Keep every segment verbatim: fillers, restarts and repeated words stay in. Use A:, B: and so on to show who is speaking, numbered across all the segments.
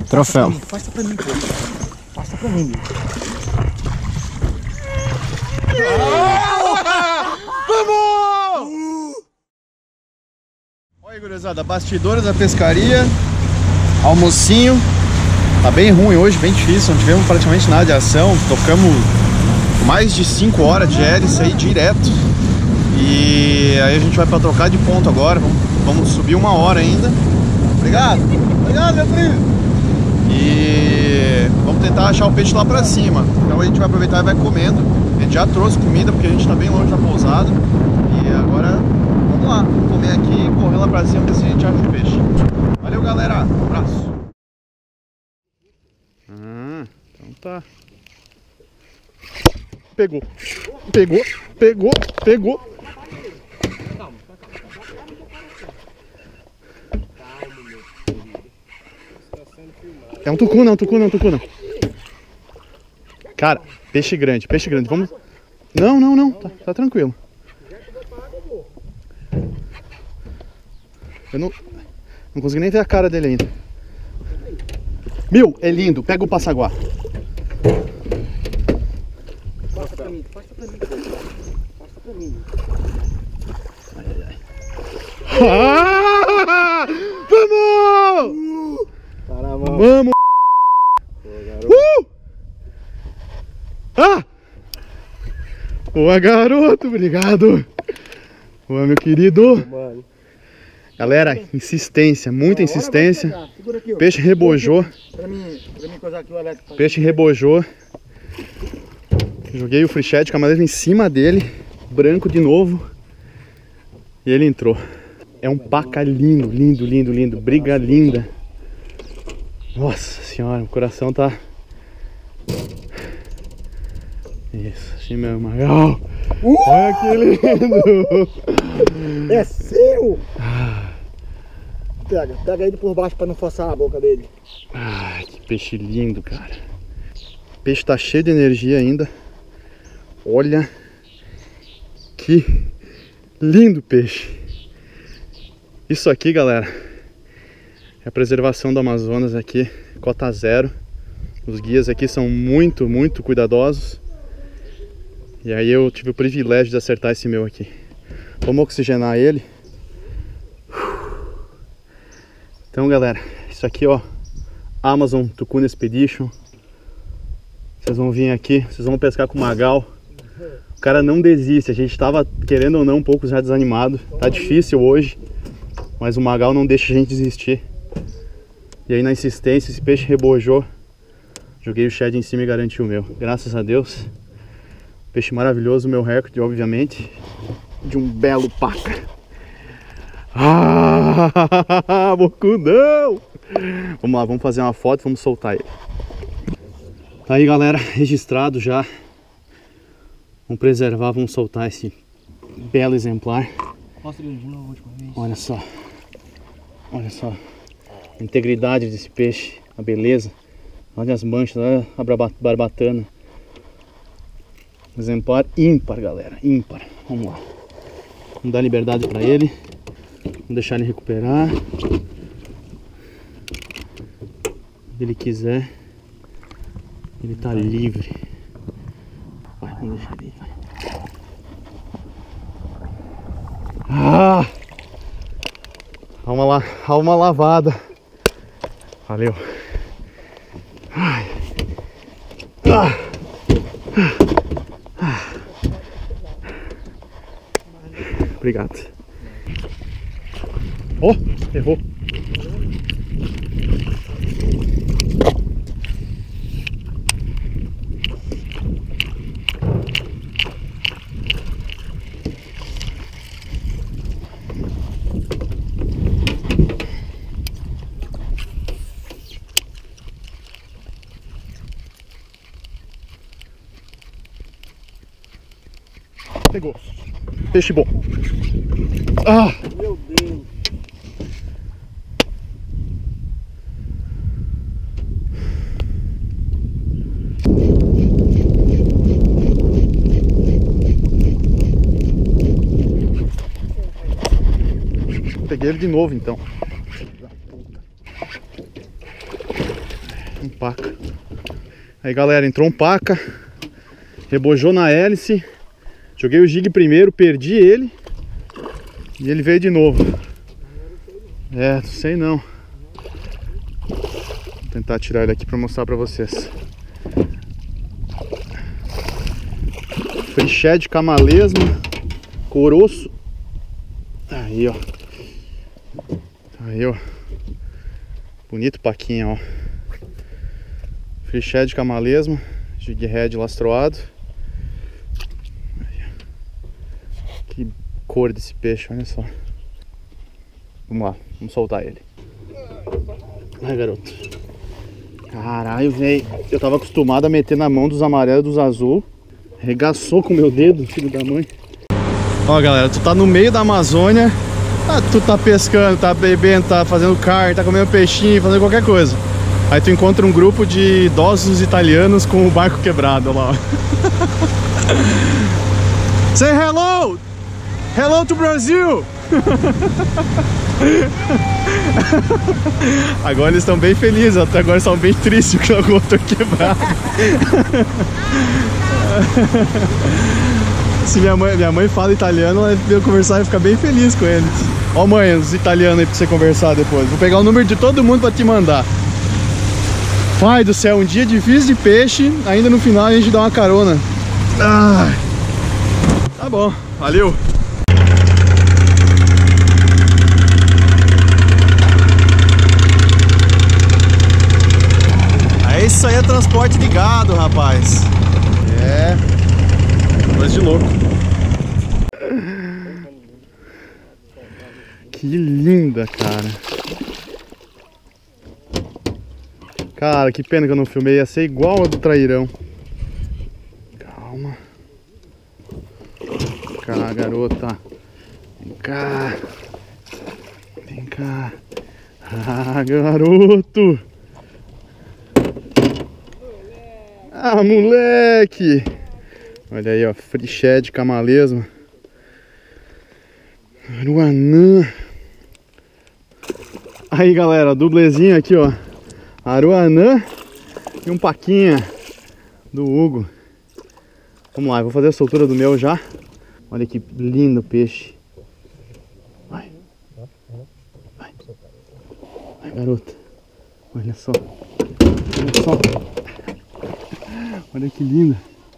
A: Troféu.
B: Passa pra mim, pô. Passa pra mim.
A: Vamos! Olha aí, gurizada, bastidores da pescaria, almocinho. Tá bem ruim hoje, bem difícil, não tivemos praticamente nada de ação. Tocamos mais de cinco horas de hélice aí direto. E aí a gente vai pra trocar de ponto agora. Vamos, vamos subir uma hora ainda. Obrigado! Obrigado, meu primo! E vamos tentar achar o peixe lá pra cima. Então a gente vai aproveitar e vai comendo. A gente já trouxe comida porque a gente tá bem longe da pousada. E agora vamos lá, vamos comer aqui e correr lá pra cima ver se a gente acha o peixe. Valeu, galera, um abraço. Ah, então tá. Pegou, pegou, pegou, pegou. É um tucu, não, tucu, não, tucu, não. Cara, peixe grande, peixe grande. Vamos. Não, não, não, tá, tá tranquilo. Eu não, não consegui nem ver a cara dele ainda. Meu, é lindo, pega o passaguá.
B: Passa pra mim, passa pra mim. Passa pra mim.
A: Ai, ai, ai. Ah! Vamos!
B: Caramba.
A: Vamos! Uh! Ah! Boa, garoto, obrigado. Boa, meu querido.
B: Mano.
A: Galera, insistência, muita insistência.
B: Aqui,
A: Peixe rebojou.
B: Pra mim, pra mim coisar aqui o elétrico.
A: Peixe rebojou. Joguei o frichete com a madeira em cima dele. Branco de novo. E ele entrou. É um paca lindo, lindo, lindo, lindo. Briga linda. Nossa senhora, o coração tá... Isso, assim mesmo, Magal.
B: Uh!
A: Olha que lindo.
B: É seu! Pega, pega ele por baixo pra não forçar a boca dele.
A: Ai, que peixe lindo, cara. O peixe tá cheio de energia ainda. Olha que lindo peixe. Isso aqui, galera, é a preservação do Amazonas aqui, cota zero. Os guias aqui são muito, muito cuidadosos. E aí eu tive o privilégio de acertar esse meu aqui. Vamos oxigenar ele. Então, galera, isso aqui, ó, Amazon Tucuna Expedition. Vocês vão vir aqui, vocês vão pescar com o Magal. O cara não desiste, a gente tava, querendo ou não, um pouco já desanimado. Tá difícil hoje, mas o Magal não deixa a gente desistir. E aí, na insistência, esse peixe rebojou. Joguei o shed em cima e garanti o meu. Graças a Deus. Peixe maravilhoso, meu recorde, obviamente. De um belo paca. Ah, bocudão! Vamos lá, vamos fazer uma foto e vamos soltar ele. Tá aí, galera, registrado já. Vamos preservar, vamos soltar esse belo exemplar.
B: Mostra ele de novo a última vez.
A: Olha só. Olha só. A integridade desse peixe, a beleza. Olha as manchas, olha a barbatana. Exemplar ímpar, galera, ímpar. Vamos lá. Vamos dar liberdade para ele. Vamos deixar ele recuperar. Se ele quiser, ele tá livre. Vai, vamos deixar ele. Vai. Ah! Alma, la... Alma lavada. Valeu. Ai. Ah! Ah. Obrigado. Oh, errou. Pegou. Peixe bom. Ah!
B: Meu Deus.
A: Peguei ele de novo então. Um paca. Aí galera, entrou um paca, rebojou na hélice, joguei o jig primeiro, perdi ele e ele veio de novo. É, não sei não. Vou tentar tirar ele aqui pra mostrar pra vocês. Free shed, camalesma, coroço. Aí ó. Aí ó. Bonito paquinha, ó. Free shed, camalesma, jig head lastroado. Que cor desse peixe, olha só. Vamos lá, vamos soltar ele. Ai, garoto. Caralho, velho. Eu tava acostumado a meter na mão dos amarelos, dos azul. Regaçou com o meu dedo, filho da mãe. Ó, galera, tu tá no meio da Amazônia. Ah, tu tá pescando, tá bebendo, tá fazendo carne, tá comendo peixinho, fazendo qualquer coisa. Aí tu encontra um grupo de idosos italianos com o barco quebrado, olha lá. Say hello! Hello to Brazil! Agora eles estão bem felizes, até agora estão bem tristes que o motor quebrado. Se minha mãe, minha mãe fala italiano, ela veio conversar e ficar bem feliz com eles. Ó, mãe, os italianos aí pra você conversar depois. Vou pegar o número de todo mundo pra te mandar. Pai do céu, um dia difícil de peixe, ainda no final a gente dá uma carona. Ah, tá bom, valeu. É isso aí, é transporte de gado, rapaz. É, coisa de louco. Que linda, cara. Cara, que pena que eu não filmei, ia ser igual a do trairão. Calma. Vem cá, garota. Vem cá. Vem cá. Ah, garoto. Ah, moleque. Olha aí, ó, free shed, camalesma. Aruanã. Aí, galera, dublezinho aqui, ó. Aruanã e um paquinha do Hugo. Vamos lá, eu vou fazer a soltura do meu já. Olha que lindo peixe. Vai. Vai. Vai, garota. Olha só. Olha só. Olha que linda.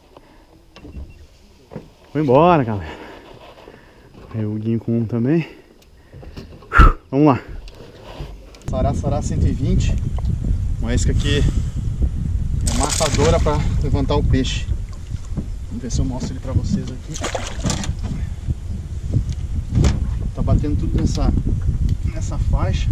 A: Foi embora, galera. Aí o Huguinho com um também. Vamos lá. Sará, sará cento e vinte. Uma isca aqui é matadora para levantar o peixe. Vamos ver se eu mostro ele para vocês aqui. Tá batendo tudo nessa, nessa faixa.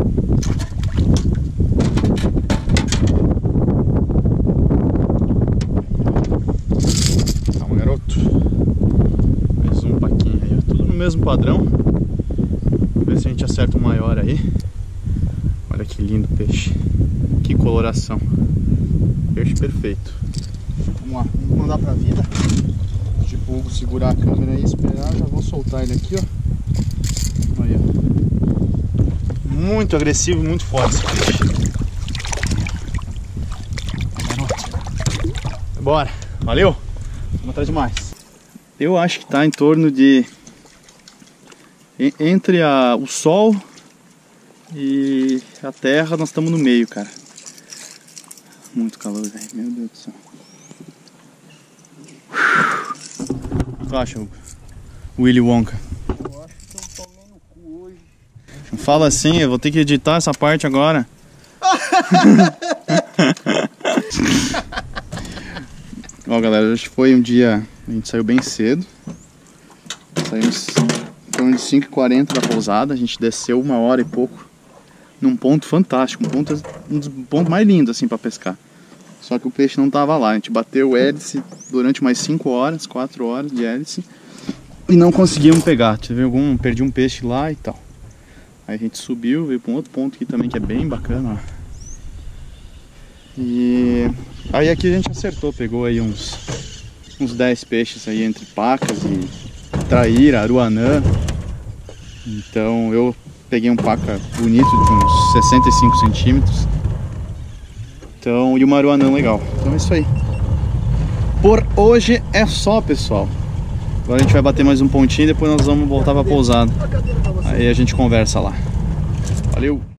A: Calma, garoto. Mais um paquinho aí, tudo no mesmo padrão. Vamos ver se a gente acerta um maior aí. Olha que lindo peixe. Que coloração. Peixe perfeito. Vamos lá, vamos mandar pra vida. Tipo, o Hugo segurar a câmera aí, esperar. Já vou soltar ele aqui, ó. Aí, ó. Muito agressivo, muito forte esse peixe. Garoto. Bora. Valeu. Vamos atrás de mais. Eu acho que tá em torno de... Entre a... o sol e a terra, nós estamos no meio, cara. Muito calor, velho. Meu Deus do céu. O que tu acha, Hugo? Willy Wonka.
B: Eu acho que eu tomei no cu hoje.
A: Não fala assim, eu vou ter que editar essa parte agora. Ó, galera, hoje foi um dia... A gente saiu bem cedo. Saímos em torno de cinco e quarenta da pousada. A gente desceu uma hora e pouco num ponto fantástico, um ponto, um dos pontos mais lindos assim para pescar. Só que o peixe não tava lá. A gente bateu o hélice durante umas cinco horas, quatro horas de hélice e não conseguimos pegar. Tive algum, perdi um peixe lá e tal. Aí a gente subiu, veio para um outro ponto aqui também que é bem bacana, ó. E aí aqui a gente acertou, pegou aí uns uns dez peixes aí entre pacas e traíra, aruanã. Então eu peguei um paca bonito de uns sessenta e cinco centímetros. Então, e uma aruanã legal. Então é isso aí. Por hoje é só, pessoal. Agora a gente vai bater mais um pontinho e depois nós vamos voltar pra pousada. Aí a gente conversa lá. Valeu!